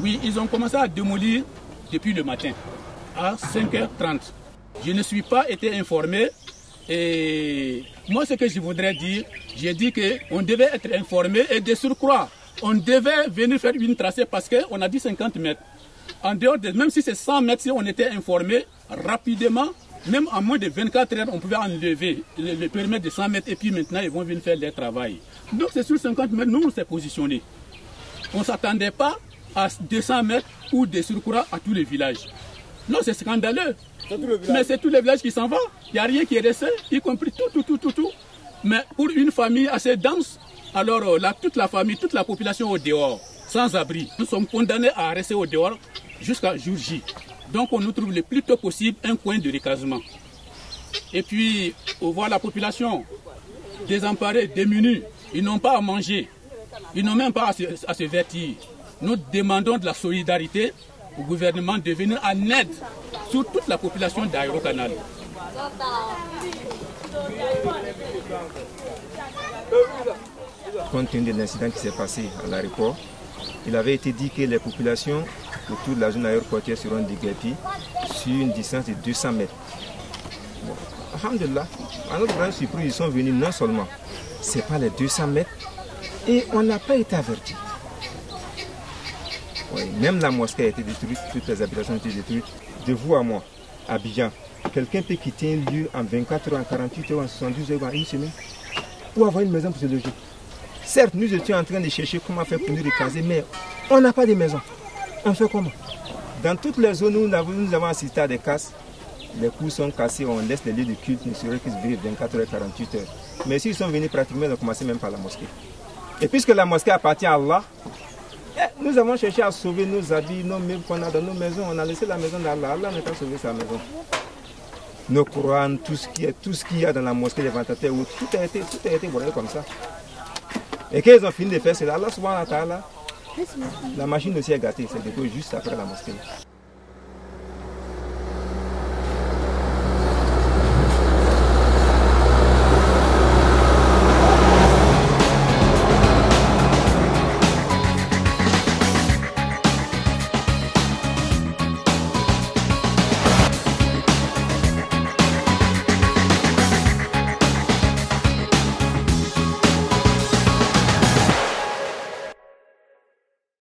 Oui, ils ont commencé à démolir depuis le matin, à 5h30. Je ne suis pas été informé. Et moi, ce que je voudrais dire, j'ai dit qu'on devait être informé et de surcroît, on devait venir faire une tracée parce qu'on a dit 50 mètres. En dehors de, même si c'est 100 mètres, si on était informé rapidement, même en moins de 24 heures, on pouvait enlever le périmètre de 100 mètres et puis maintenant, ils vont venir faire leur travail. Donc c'est sur 50 mètres, nous, on s'est positionné. On ne s'attendait pas à 200 mètres ou de surcroît à tous les villages. Non, c'est scandaleux. Mais c'est tous les villages qui s'en vont. Il n'y a rien qui est resté, y compris tout. Mais pour une famille assez dense, alors toute la famille, toute la population au dehors, sans abri. Nous sommes condamnés à rester au dehors jusqu'à jour J. Donc on nous trouve le plus tôt possible un coin de recasement. Et puis, on voit la population désemparée, démunie. Ils n'ont pas à manger. Ils n'ont même pas à se vêtir. Nous demandons de la solidarité au gouvernement de venir en aide sur toute la population d'Aérocanal. Compte tenu de l'incident qui s'est passé à l'aéroport, il avait été dit que les populations autour de la zone aéroportuaire seront déguerpies sur une distance de 200 mètres. Bon, alhamdulillah, à notre grande surprise, ils sont venus non seulement, ce n'est pas les 200 mètres, et on n'a pas été avertis. Oui, même la mosquée a été détruite, toutes les habitations ont été détruites. De vous à moi, à Abidjan, quelqu'un peut quitter un lieu en 24 heures, en 48 heures, en 72 heures, en une semaine, pour avoir une maison pour se loger. Certes, nous étions en train de chercher comment faire pour nous recaser, mais on n'a pas de maison. On fait comment? Dans toutes les zones où nous avons assisté à des casses, les cours sont cassés, on laisse les lieux de culte, ne serait qu'ils vivent 24 heures, 48 heures. Mais s'ils sont venus pratiquement, ils ont commencé même par la mosquée. Et puisque la mosquée appartient à Allah, nous avons cherché à sauver nos habits, nos meubles qu'on a dans nos maisons. On a laissé la maison d'Allah. Allah n'a pas sauvé sa maison. Nos Corans, tout ce qu'il y a dans la mosquée, les ventilateurs, tout a été volé comme ça. Et quand ils ont fini de faire cela, Allah subhanahu wa ta'ala, la machine aussi est gâtée. C'est juste après la mosquée.